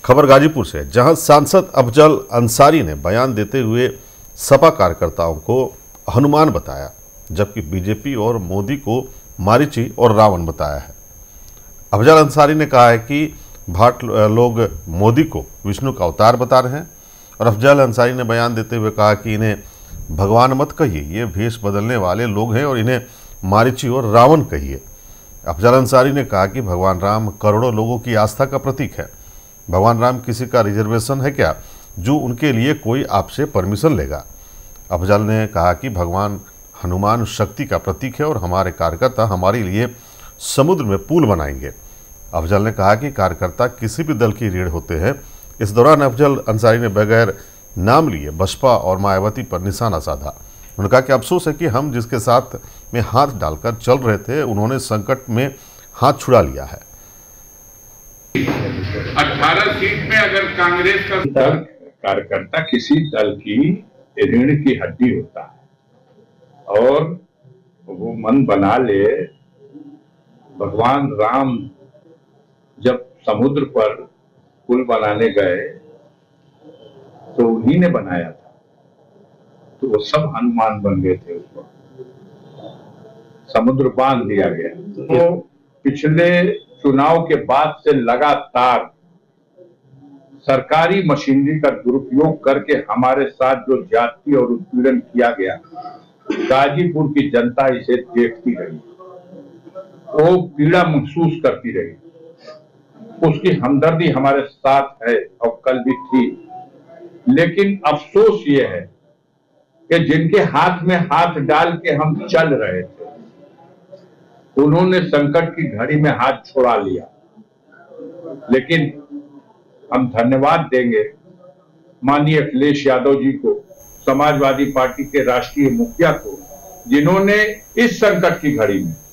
खबर गाजीपुर से, जहां सांसद अफजल अंसारी ने बयान देते हुए सपा कार्यकर्ताओं को हनुमान बताया, जबकि बीजेपी और मोदी को मारीची और रावण बताया है। अफजल अंसारी ने कहा है कि भाट लोग मोदी को विष्णु का अवतार बता रहे हैं, और अफजल अंसारी ने बयान देते हुए कहा कि इन्हें भगवान मत कहिए, ये भेष बदलने वाले लोग हैं, और इन्हें मारीची और रावण कहिए। अफजल अंसारी ने कहा कि भगवान राम करोड़ों लोगों की आस्था का प्रतीक है। भगवान राम किसी का रिजर्वेशन है क्या जो उनके लिए कोई आपसे परमिशन लेगा। अफजल ने कहा कि भगवान हनुमान शक्ति का प्रतीक है और हमारे कार्यकर्ता हमारे लिए समुद्र में पुल बनाएंगे। अफजल ने कहा कि कार्यकर्ता किसी भी दल की रीढ़ होते हैं। इस दौरान अफजल अंसारी ने बगैर नाम लिए बसपा और मायावती पर निशाना साधा। उन्होंने कहा कि अफसोस है कि हम जिसके साथ में हाथ डालकर चल रहे थे, उन्होंने संकट में हाथ छुड़ा लिया है। 18 सीट में अगर कांग्रेस का कार्यकर्ता किसी दल की रीढ़ की हड्डी होता है और वो मन बना ले। भगवान राम जब समुद्र पर पुल बनाने गए तो उन्हीं ने बनाया था, तो वो सब हनुमान बन गए थे। उसको समुद्र बांध दिया गया। तो पिछले चुनाव के बाद से लगातार सरकारी मशीनरी का दुरुपयोग करके हमारे साथ जो जाति और उत्पीड़न किया गया, गाजीपुर की जनता इसे देखती रही, वो पीड़ा महसूस करती रही। उसकी हमदर्दी हमारे साथ है और कल भी थी। लेकिन अफसोस ये है कि जिनके हाथ में हाथ डाल के हम चल रहे थे, उन्होंने संकट की घड़ी में हाथ छोड़ा लिया। लेकिन हम धन्यवाद देंगे माननीय अखिलेश यादव जी को, समाजवादी पार्टी के राष्ट्रीय मुखिया को, जिन्होंने इस संकट की घड़ी में